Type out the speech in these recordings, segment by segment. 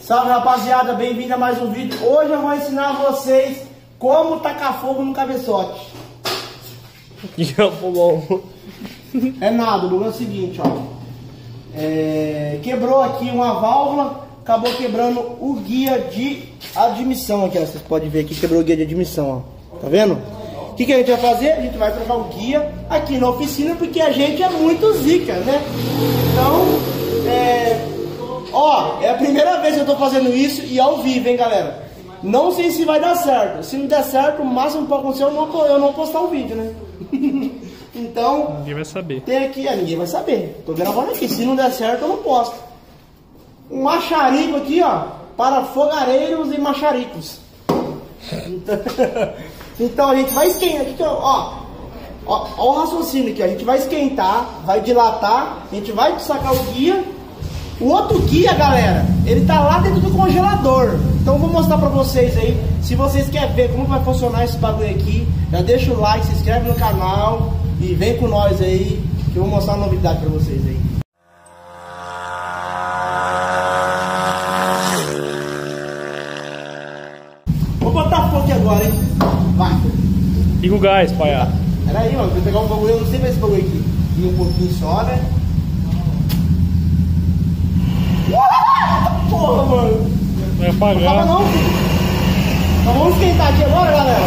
Salve, rapaziada, bem-vindo a mais um vídeo. Hoje eu vou ensinar vocês como tacar fogo no cabeçote. É nada, o bagulho é o seguinte, ó. Quebrou aqui uma válvula, acabou quebrando o guia de admissão aqui, ó. Vocês podem ver aqui, quebrou o guia de admissão, ó. Tá vendo? O que a gente vai fazer? A gente vai trocar o guia aqui na oficina, porque a gente é muito zica, né? Então, é a primeira vez que eu tô fazendo isso e ao vivo, hein, galera? Não sei se vai dar certo. Se não der certo, o máximo que pode acontecer é eu não postar o vídeo, né? Então, ninguém vai saber. Tem aqui, ninguém vai saber. Tô gravando aqui. Se não der certo, eu não posto. Um macharico aqui, ó, para fogareiros e macharicos. Então a gente vai esquentar aqui, ó o raciocínio aqui, ó. A gente vai esquentar, vai dilatar, a gente vai sacar o guia. O outro guia, galera, ele tá lá dentro do congelador. Então eu vou mostrar pra vocês aí. Se vocês querem ver como vai funcionar esse bagulho aqui, já deixa o like, se inscreve no canal e vem com nós aí, que eu vou mostrar uma novidade pra vocês aí. Vou botar fogo aqui agora, hein? Vai. Liga o gás, palhaço. Pera aí, mano, vou pegar um bagulho, eu não sei ver esse bagulho aqui. E um pouquinho só, né? Porra, mano. Vai apagar. Não tava não, filho. Então vamos esquentar aqui agora, galera.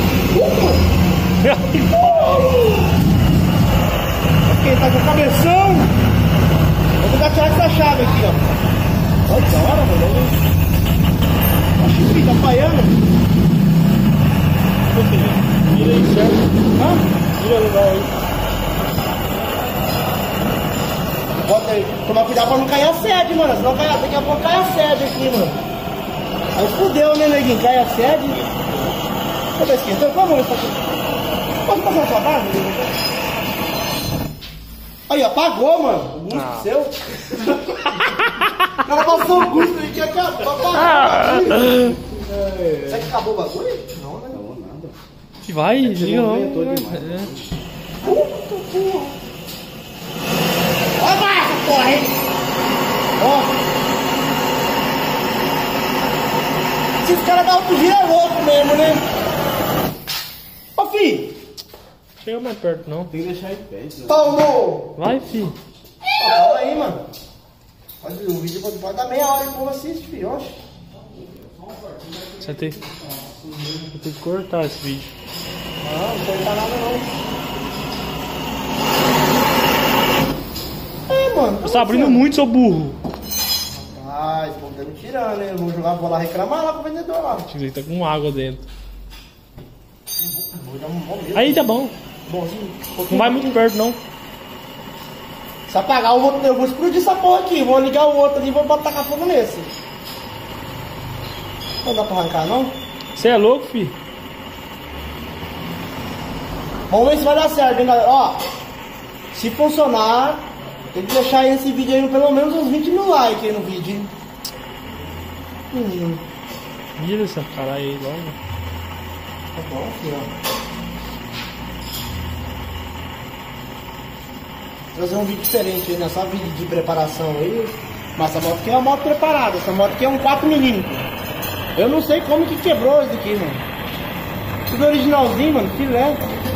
Esquentar com o cabeção. Vou tentar tirar essa chave aqui, ó. Olha que da hora, mano. Acho que tá falhando. Vira aí, certo? Vira legal aí. Bota aí. Tomar cuidado pra não cair a sede, mano. Senão daqui a pouco cai a sede aqui, mano. Aí fudeu, né, neguinho? Cai a sede. Cadê esse esquentando? Como isso aqui? Pode passar sua barra? Aí, apagou, mano. O gusto seu. O cara passou o gusto aí que acabou. Será que acabou o bagulho? Não, né? Não, nada. Que vai, liga lá. Olha mais, porra, hein? Ó. Esses caras da autogira é louco mesmo, né? Ô, fi. Chega mais perto, não. Tem que deixar em pé. Tomou. Vai, fi. Calma aí, mano. O vídeo pode dar meia hora e o povo assiste, fi. Oxe. Você tem que cortar esse vídeo. Não cortar nada, não. Mano. Você tá abrindo muito, seu burro. Ah, esse povo tá me tirando, né? Eu vou lá reclamar lá com o vendedor lá. Ele tá com água dentro. Vou dar um bom mesmo. Aí tá bom. Bonzinho. Não vai muito perto, não. Se apagar o outro, eu vou explodir essa porra aqui. Vou ligar o outro ali e vou botar fogo nesse. Não dá pra arrancar, não? Você é louco, fi? Vamos ver se vai dar certo, hein, galera? Ó, se funcionar, tem que deixar esse vídeo aí pelo menos uns 20 mil likes aí no vídeo, hein? Vira essa cara aí logo. Tá bom, aqui, ó. Trazer um vídeo diferente aí, né? Só vídeo de preparação aí. Mas essa moto aqui é uma moto preparada. Essa moto aqui é um 4mm. Eu não sei como que quebrou isso daqui, mano. Tudo originalzinho, mano. Filé.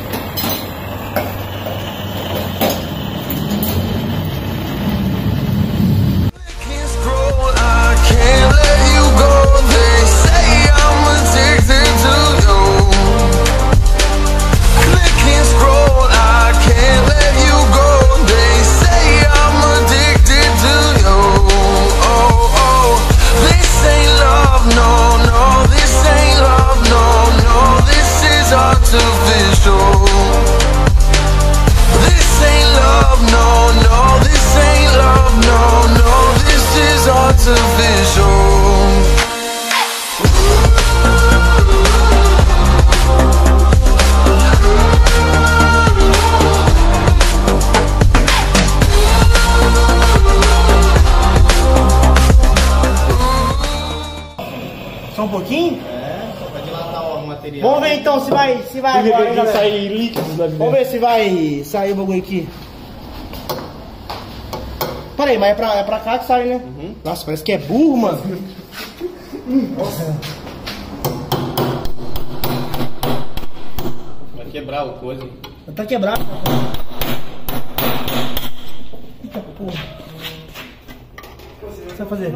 Só um pouquinho? Só pra dilatar o material. Vamos ver então se vai agora, hein, galera. Sair líquidos da vida. Vamos ver se vai sair o bagulho aqui. Peraí, mas é pra cá que sai, né? Nossa, parece que é burro, mano. Nossa. Vai quebrar o coisa. Tá quebrado. Eita porra. O que você vai fazer?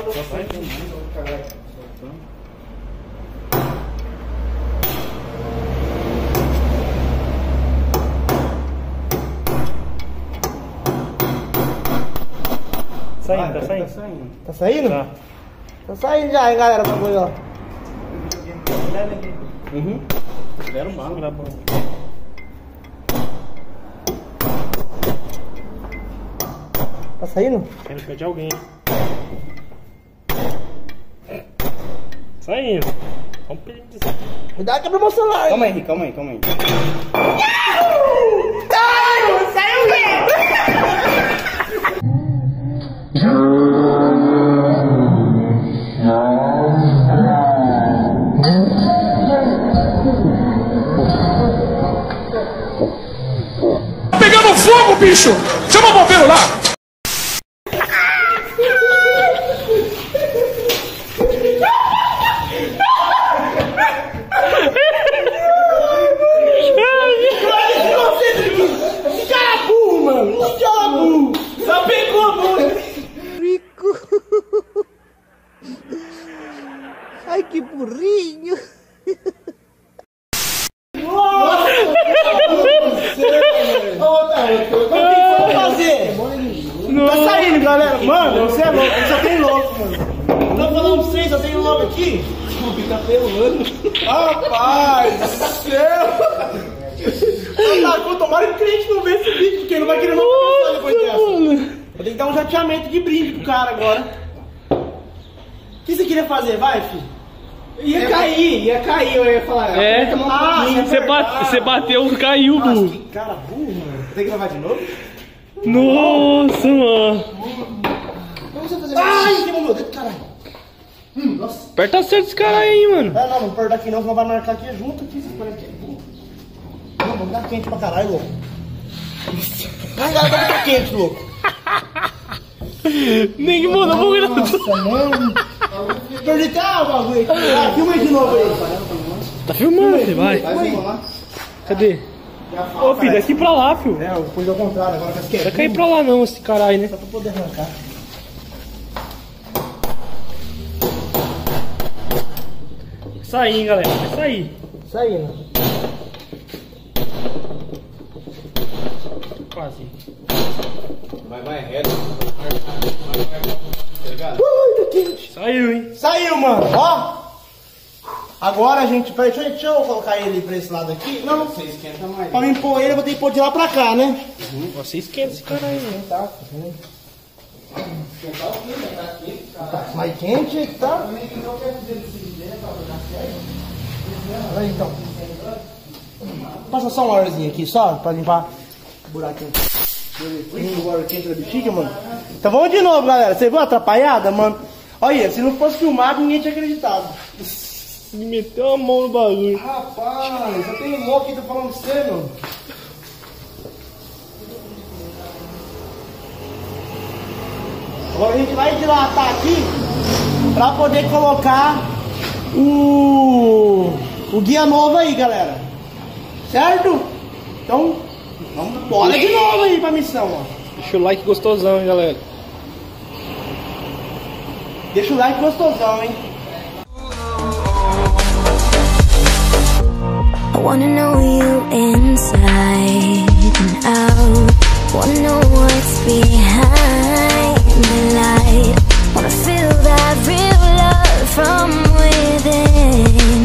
Saindo, tá saindo. Tá saindo? Tá. Tá saindo já, hein, galera, o bagulho, ó. Zero bala. Tá bom. Tá saindo? Quero pedir alguém. Saindo. Vamos pedir dizer. Cuidado, quebra meu celular. Calma aí, calma aí, calma aí. Saiu o quê? Pegando fogo, bicho! Chama o bombeiro lá! Que cara burro, mano! Que cara burro! Só pegou a mão! Rico! Ai, que burrinho! Nossa! O que foi fazer? Tá saindo, galera! Mano, você é louco, só tem louco, mano! Tô falando pra vocês, só tem louco aqui! Fica pelando! Rapaz do céu! Tomara que o cliente não vê esse vídeo, porque ele não vai querer nunca pensar depois dessa. Vou ter que dar um jateamento de brinde pro cara agora. O que você queria fazer? Vai, filho. Ia cair, eu ia falar. É, você bateu, caiu, Nossa, burro. que cara burro, mano. Tem que gravar de novo? Nossa, mano. Como você fazer? Ai, queimou meu dedo, caralho. Nossa. Aperta certo esse cara aí, mano. Não, não perder aqui não, senão vai marcar aqui junto. Aqui, você parece que é burro. Não, vamos dar quente pra caralho, louco. Ai, galera, vai ficar quente, louco. Nem que mudou o bagulho. Nossa, mano. Perdi até o bagulho aqui. Ah, filma aí de novo aí. Tá filmando, filho, vai. Cadê? Ô, filho, daqui pra lá, filho. É, eu pus ao contrário, agora parece que é Não vai cair pra lá não, esse caralho, né? só pra poder arrancar. Vai sair, hein, galera. Vai sair. Isso aí, né? Quase. Vai reto. Tá ligado? Ui, tá quente. Saiu, hein? Saiu, mano, ó. Agora a gente, peraí, deixa eu colocar ele pra esse lado aqui. Não, Você esquenta mais. pra mim pôr ele eu vou ter que pôr de lá pra cá, né? Você esquenta esse cara aí, né? Tá, tá mais quente, tá? Olha aí, então. Passa só um arzinho aqui, só, pra limpar o buraquinho. O ar quente da bexiga, mano. Então vamos de novo, galera. Você viu a atrapalhada, mano? Olha, se não fosse filmado, ninguém tinha acreditado. Me meteu a mão no bagulho. Rapaz, eu tenho mó aqui, tô falando pra você, mano. Agora a gente vai dilatar aqui pra poder colocar o guia novo aí, galera. Certo? Então, vamos bora de novo aí pra missão, ó. Deixa o like gostosão, hein, galera. Deixa o like gostosão, hein? I wanna know you inside and out. Wanna know what's behind the light. Wanna feel that real love from within.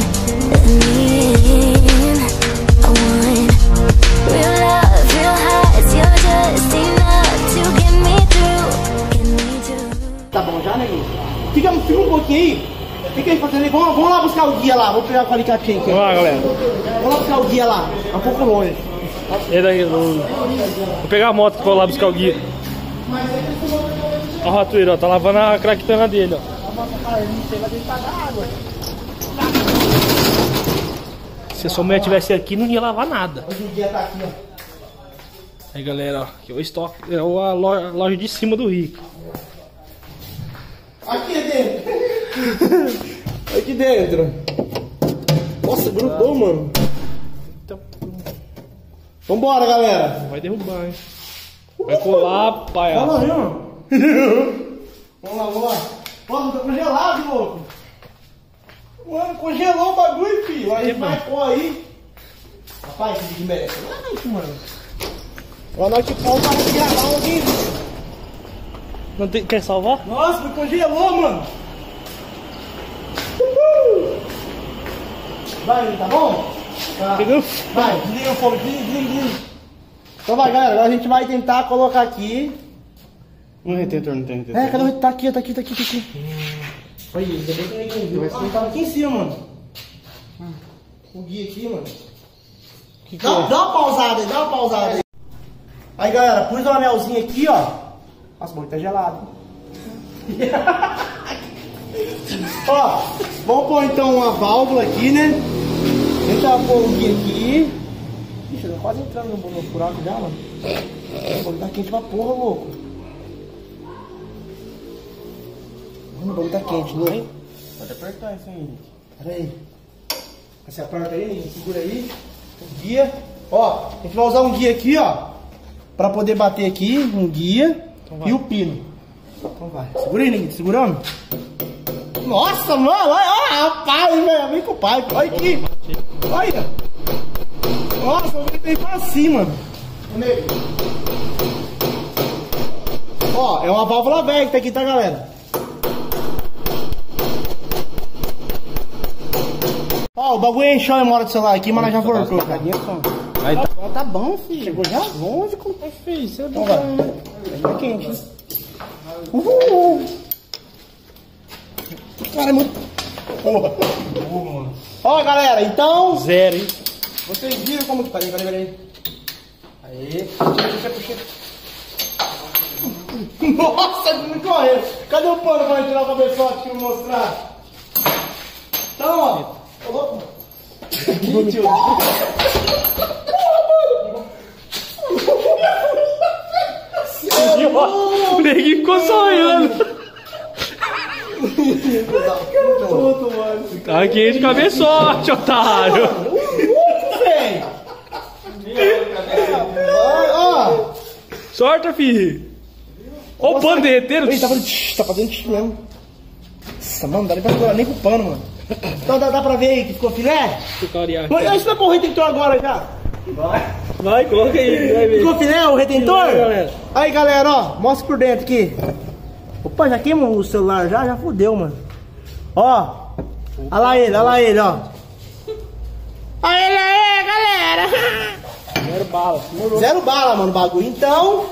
I want real love, real highs. You're just enough to get me through. Tá bom já, neguinho? Fica um pouquinho aí. Fica aí fazendo aí. Vamos lá buscar o guia lá. Vou pegar o alicatinho aqui. Vamos lá, galera. Vamos lá buscar o guia lá. É um pouco longe. Vou pegar a moto que vou lá buscar o guia. Ó o ratoeiro, ó. Tá lavando a craquitana dele, ó. Se a sua mulher tivesse aqui, não ia lavar nada. Hoje o guia tá aqui, ó. Aí galera, ó, aqui é o estoque, é a loja de cima do Rico. Aqui dentro. Aqui dentro. Nossa, grudou, mano. Vambora, galera. Vai derrubar, hein? Vai colar, pai. Vamos lá, vamos lá. Nossa, tá congelado, louco. Mano, congelou o bagulho, filho. Aí vai pôr aí. Rapaz, esse vídeo merece like, mano. Olha nós que pau para gravar um vídeo. Não tem, quer salvar? Nossa, me congelou, mano. Vai, tá bom? Tá. Pegou? Vai, desliga o fogo, desliga. Então vai, galera, agora a gente vai tentar colocar aqui. Um retentor, não tem retentor. É, cadê o retentor? Tá aqui. Olha, ainda bem que ninguém viu. Vai tava aqui em cima, mano. O guia aqui, mano. Dá uma pausada aí, Aí, galera, pus o anelzinho aqui, ó. Nossa, o bagulho tá gelado. Ó, vamos pôr então uma válvula aqui, né? A gente vai pôr o guia aqui. Ixi, eu tô quase entrando no buraco já, mano. O bagulho tá quente pra porra, louco. Mano, o bagulho tá quente, louco. Pode apertar isso aí. Pera aí. Você aperta aí, segura aí. O guia. Ó, a gente vai usar um guia aqui, ó. Pra poder bater aqui, um guia então e o pino. Então vai. Segura aí, ninguém. Segurando. Nossa, mano. Olha, rapaz, velho. Vem com o pai. Olha aqui. Olha. Nossa, eu bem pra cima. Ó, é uma válvula velha que tá aqui, tá, galera? Ó, o bagulho encheu a memória do celular aqui, mas nós já forcou, cara. Aí tá bom, filho. Chegou já? Lógico. É feio, isso é bom. Então vai. Tá quente, né? Cara, é muito... Porra. Ó, galera, então... Zero, hein? Vocês viram como que... Peraí. Aí. Puxa. Nossa, não correu. Cadê o pano pra tirar o cabeçote que eu vou mostrar? Então, ó. Ô, louco. O neguinho ficou sonhando. Tá aqui de cabeçote, otário. Sorta, filho. Ó o pano derretendo. Tá fazendo xixi mesmo. Nossa, mano, não dá nem pra segurar nem com o pano, mano. Então dá pra ver aí que ficou filé? Mas isso não é pro retentor agora já. Vai, coloca aí, vai ver. Ficou filé o retentor? Filé, galera. Aí, galera, ó, mostra por dentro aqui. Opa, já queimou o celular já fudeu, mano. Ó, olha lá ele, ó. Olha ele aí, galera. Zero bala, mano, o bagulho. Então,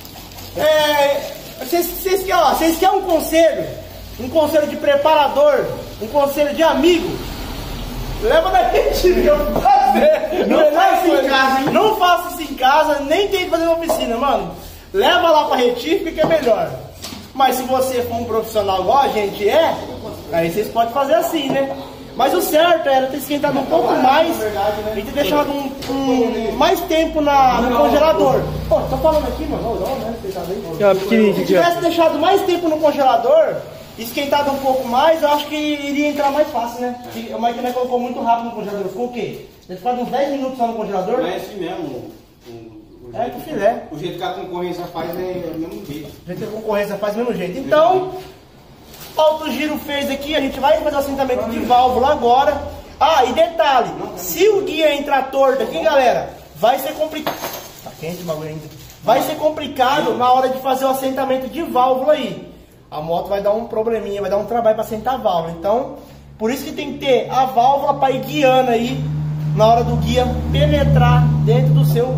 vocês querem um conselho? Um conselho de preparador? Um conselho de amigo? Leva da gente, meu. Não faça isso em casa, hein? Não faça isso em casa, nem tem que fazer na oficina, mano. Leva lá pra retífica que é melhor. Mas se você for um profissional igual a gente aí vocês podem fazer assim, né? Mas o certo era ter esquentado um pouco mais e ter deixado mais tempo no congelador. Pô, tô falando aqui, mano. Se tivesse deixado mais tempo no congelador, esquentado um pouco mais, eu acho que iria entrar mais fácil, né? A máquina colocou muito rápido no congelador. Ficou o quê? Ele ficou uns 10 minutos só no congelador? Não é assim mesmo. É com filé. O jeito que a concorrência faz é o mesmo jeito. O jeito que a concorrência faz é o mesmo jeito. Então, alto giro fez aqui, a gente vai fazer o assentamento de válvula agora. Ah, e detalhe, se o guia entrar torto aqui, galera, vai ser complicado. Tá quente o bagulho ainda. Vai ser complicado na hora de fazer o assentamento de válvula aí. A moto vai dar um probleminha, vai dar um trabalho para assentar a válvula. Então, por isso que tem que ter a válvula para ir guiando aí na hora do guia penetrar dentro do seu...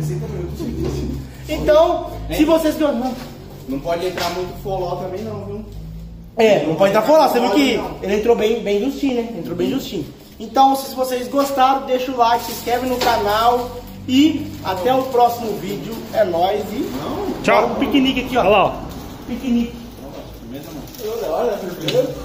Então, se vocês... Não pode entrar muito foló também não, viu? Não pode entrar foló. Você viu que ele entrou bem justinho, né? Entrou bem justinho. Então, se vocês gostaram, deixa o like, se inscreve no canal e até o próximo vídeo. É nóis e... Tchau. Um piquenique aqui, ó. Olha lá, ó. Piquenique. Olha,